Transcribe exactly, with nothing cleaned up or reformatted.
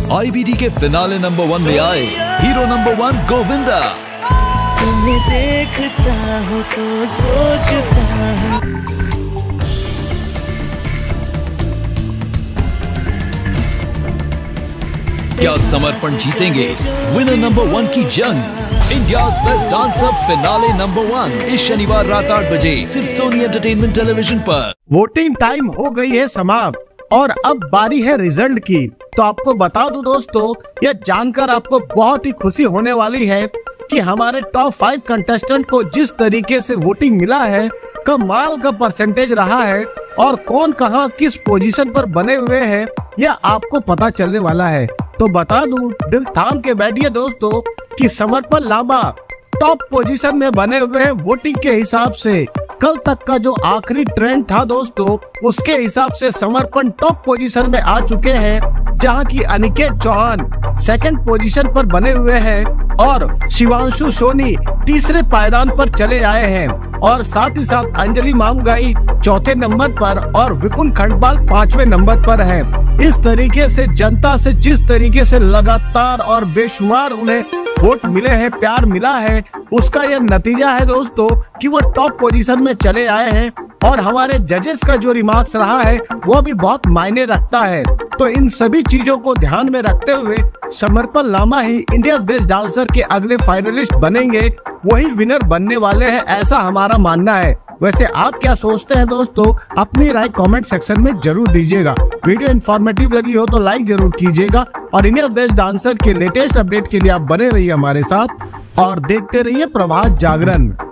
IBD के finale number one में आए हीरो नंबर वन गोविंदा। तुम्हें देखता हूँ तो सोचता हूँ। क्या समर्पण जीतेंगे विनर नंबर वन की जंग? India's best dancer finale number one इस शनिवार रात आठ बजे सिर्फ सोनी एंटरटेनमेंट टेलीविजन पर। वोटिंग टाइम हो गई है समाप्त और अब बारी है रिजल्ट की। तो आपको बता दूं दोस्तों, यह जानकर आपको बहुत ही खुशी होने वाली है कि हमारे टॉप फाइव कंटेस्टेंट को जिस तरीके से वोटिंग मिला है, कमाल का परसेंटेज रहा है और कौन कहां किस पोजीशन पर बने हुए हैं यह आपको पता चलने वाला है। तो बता दूं, दिल थाम के बैठिए दोस्तों कि समर्पण लांबा टॉप पोजीशन में बने हुए हैं वोटिंग के हिसाब से। कल तक का जो आखिरी ट्रेंड था दोस्तों, उसके हिसाब से समर्पण टॉप पोजीशन में आ चुके हैं, जहां की अनिकेत चौहान सेकंड पोजीशन पर बने हुए हैं और शिवांशु सोनी तीसरे पायदान पर चले आए हैं और साथ ही साथ अंजलि मामगाई चौथे नंबर पर और विपुल खंडपाल पांचवें नंबर पर है। इस तरीके से जनता से जिस तरीके से लगातार और बेशुमार उन्हें वोट मिले हैं, प्यार मिला है, उसका यह नतीजा है दोस्तों कि वो टॉप पोजीशन में चले आए हैं। और हमारे जजेस का जो रिमार्क्स रहा है वो भी बहुत मायने रखता है। तो इन सभी चीजों को ध्यान में रखते हुए समर्पण लांबा ही इंडिया बेस्ट डांसर के अगले फाइनलिस्ट बनेंगे, वही विनर बनने वाले हैं, ऐसा हमारा मानना है। वैसे आप क्या सोचते हैं दोस्तों? अपनी राय कमेंट सेक्शन में जरूर दीजिएगा। वीडियो इन्फॉर्मेटिव लगी हो तो लाइक जरूर कीजिएगा और इंडिया बेस्ट डांसर के लेटेस्ट अपडेट के लिए आप बने रहिए हमारे साथ और देखते रहिए प्रभात जागरण।